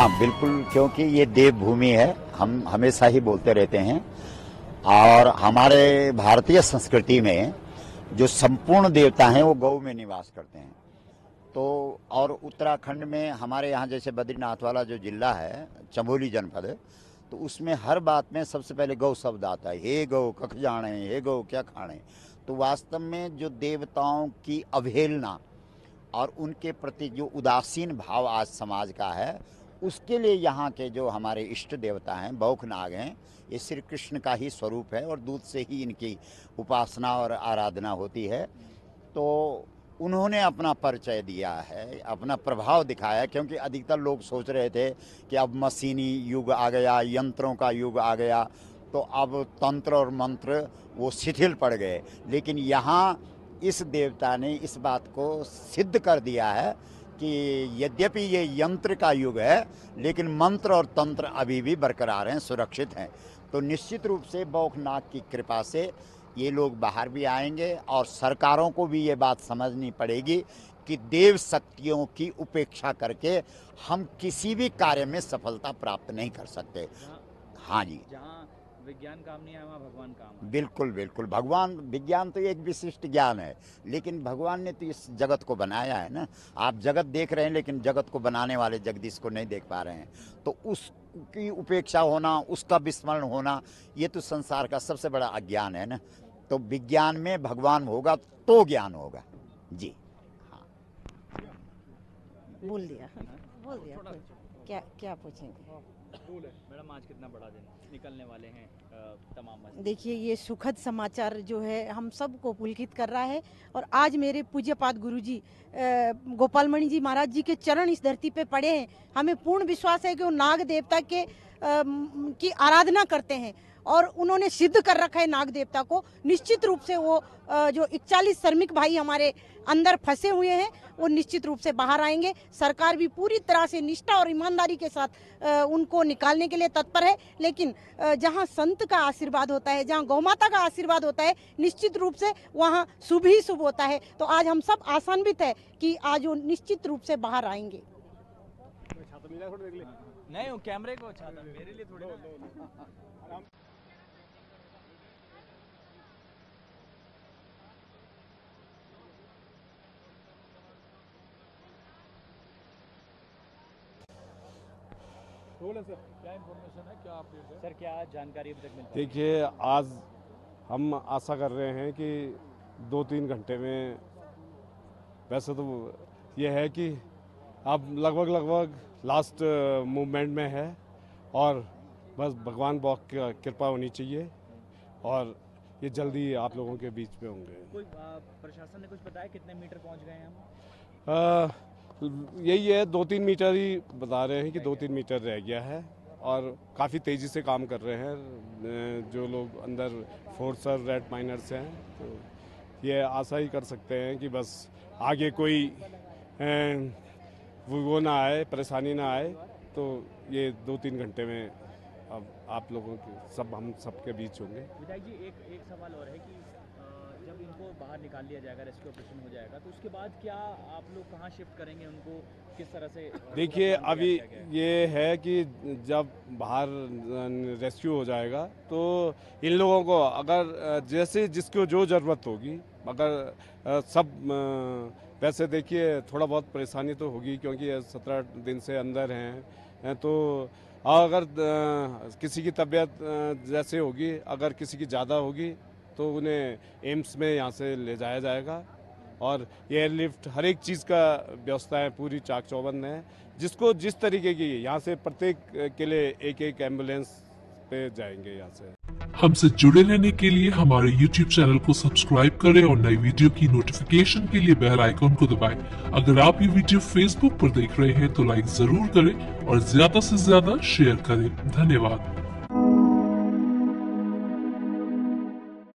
हाँ बिल्कुल, क्योंकि ये देवभूमि है, हम हमेशा ही बोलते रहते हैं। और हमारे भारतीय संस्कृति में जो संपूर्ण देवता हैं वो गौ में निवास करते हैं। तो और उत्तराखंड में हमारे यहाँ जैसे बद्रीनाथ वाला जो जिला है, चमोली जनपद, तो उसमें हर बात में सबसे पहले गौ शब्द आता है। हे गौ कख जाने, हे गौ क्या खाने। तो वास्तव में जो देवताओं की अवहेलना और उनके प्रति जो उदासीन भाव आज समाज का है, उसके लिए यहाँ के जो हमारे इष्ट देवता हैं, बौखनाग हैं, ये श्री कृष्ण का ही स्वरूप है और दूध से ही इनकी उपासना और आराधना होती है। तो उन्होंने अपना परिचय दिया है, अपना प्रभाव दिखाया, क्योंकि अधिकतर लोग सोच रहे थे कि अब मशीनी युग आ गया, यंत्रों का युग आ गया, तो अब तंत्र और मंत्र वो शिथिल पड़ गए। लेकिन यहाँ इस देवता ने इस बात को सिद्ध कर दिया है कि यद्यपि ये यंत्र का युग है, लेकिन मंत्र और तंत्र अभी भी बरकरार हैं, सुरक्षित हैं। तो निश्चित रूप से बौखनाग की कृपा से ये लोग बाहर भी आएंगे और सरकारों को भी ये बात समझनी पड़ेगी कि देव शक्तियों की उपेक्षा करके हम किसी भी कार्य में सफलता प्राप्त नहीं कर सकते। हाँ जी, जहाँ विज्ञान काम नहीं है वहाँ भगवान काम है। बिल्कुल बिल्कुल, भगवान, विज्ञान तो एक विशिष्ट ज्ञान है, लेकिन भगवान ने तो इस जगत को बनाया है ना। आप जगत देख रहे हैं, लेकिन जगत को बनाने वाले जगदीश को नहीं देख पा रहे हैं। तो उसकी उपेक्षा होना, उसका विस्मरण होना, ये तो संसार का सबसे बड़ा अज्ञान है ना। तो विज्ञान में भगवान होगा तो ज्ञान होगा जी। हाँ, बोल दिया। क्या क्या पूछेंगे? मैडम, आज कितना बड़ा दिन निकलने वाले हैं तमाम मस्जिद। देखिए, ये सुखद समाचार जो है हम सबको पुलकित कर रहा है। और आज मेरे पूज्यपाद गुरुजी गोपालमणि जी महाराज जी के चरण इस धरती पे पड़े हैं। हमें पूर्ण विश्वास है कि वो नाग देवता के की आराधना करते हैं और उन्होंने सिद्ध कर रखा है नाग देवता को। निश्चित रूप से वो जो 41 श्रमिक भाई हमारे अंदर फंसे हुए हैं, वो निश्चित रूप से बाहर आएंगे। सरकार भी पूरी तरह से निष्ठा और ईमानदारी के साथ उनको निकालने के लिए तत्पर है। लेकिन जहां संत का आशीर्वाद होता है, जहां गौमाता का आशीर्वाद होता है, निश्चित रूप से वहां शुभ ही शुभ होता है। तो आज हम सब आशान्वित है कि आज वो निश्चित रूप से बाहर आएंगे। नहीं, वो कैमरे को छाता मेरे लिए थोड़ी ना। सर, क्या इन्फॉर्मेशन है, क्या अपडेट है सर, क्या जानकारी अभी तक मिल पाई? देखिए, आज हम आशा कर रहे हैं कि 2-3 घंटे में, वैसे तो ये है कि अब लगभग लास्ट मूवमेंट में है और बस भगवान बौख की कृपा होनी चाहिए और ये जल्दी आप लोगों के बीच में होंगे। कोई प्रशासन ने कुछ बताया कितने मीटर पहुंच गए हैं हम? यही है, 2-3 मीटर ही बता रहे हैं कि 2-3 मीटर रह गया है और काफ़ी तेज़ी से काम कर रहे हैं जो लोग अंदर फोर्सर रेड माइनर्स हैं। तो ये आशा ही कर सकते हैं कि बस आगे कोई वो ना आए, परेशानी ना आए। तो ये 2-3 घंटे में अब आप लोगों के हम सबके बीच होंगे। विधायक जी, एक सवाल और है कि जब इनको बाहर निकाल लिया जाएगा, रेस्क्यू ऑपरेशन हो जाएगा, तो उसके बाद क्या आप लोग कहाँ शिफ्ट करेंगे उनको, किस तरह से? देखिए, अभी ये है कि जब बाहर रेस्क्यू हो जाएगा तो इन लोगों को अगर जैसे जिसको जो ज़रूरत होगी, अगर सब वैसे देखिए थोड़ा बहुत परेशानी तो होगी क्योंकि 17 दिन से अंदर हैं। तो अगर किसी की तबीयत जैसे होगी, अगर किसी की ज़्यादा होगी तो उन्हें एम्स में यहाँ से ले जाया जाएगा और एयरलिफ्ट हर एक चीज़ का व्यवस्था है, पूरी चाक चौबंद है। जिसको जिस तरीके की, यहाँ से प्रत्येक के लिए एक एम्बुलेंस पे जाएंगे यहाँ से। हमसे जुड़े रहने के लिए हमारे YouTube चैनल को सब्सक्राइब करें और नई वीडियो की नोटिफिकेशन के लिए बेल आइकन को दबाएं। अगर आप ये वीडियो Facebook पर देख रहे हैं तो लाइक जरूर करें और ज्यादा से ज्यादा शेयर करें। धन्यवाद।